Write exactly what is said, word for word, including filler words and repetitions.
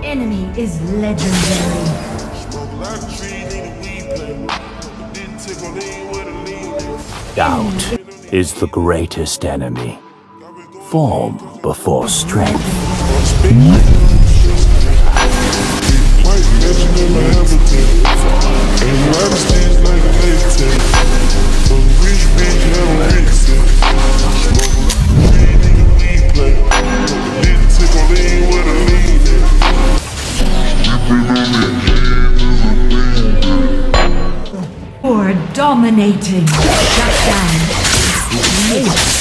enemy is legendary. Doubt is the greatest enemy. Form before strength. Or dominating. Shut down.